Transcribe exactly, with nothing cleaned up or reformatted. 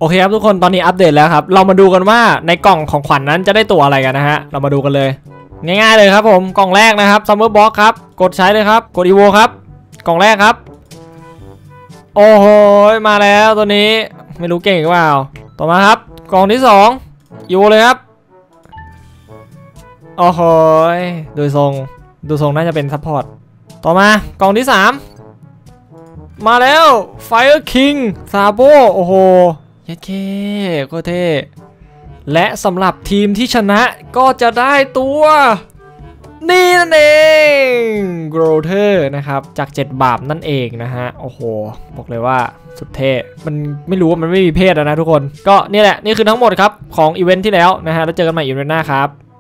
โอเคครับทุกคนตอนนี้อัปเดตแล้วครับเรามาดูกันว่าในกล่องของขวัญ น, นั้นจะได้ตัวอะไรกันนะฮะเรามาดูกันเลยง่ายๆเลยครับผมกล่องแรกนะครับซัมเมอร์บ็อกครับกดใช้เลยครับกดอีโวครับกล่องแรกครับโอ้โหมาแล้วตัวนี้ไม่รู้เก่งหรือเปล่าต่อมาครับกล่องที่สองอีโวเลยครับโอ้โหดูทรงดูทรงน่าจะเป็นซัพพอร์ตต่อมากล่องที่สามมาแล้ว Fire King ซาโบโอ้โหเย้เก้ก็เท่และสำหรับทีมที่ชนะก็จะได้ตัวนี่นั่นเองโกรเทอร์นะครับจากเจ็ดบาปนั่นเองนะฮะโอ้โหบอกเลยว่าสุดเท่มันไม่รู้ว่ามันไม่มีเพศนะทุกคนก็นี่แหละนี่คือทั้งหมดครับของอีเวนท์ที่แล้วนะฮะแล้วเจอกันใหม่อีเวนท์หน้าครับ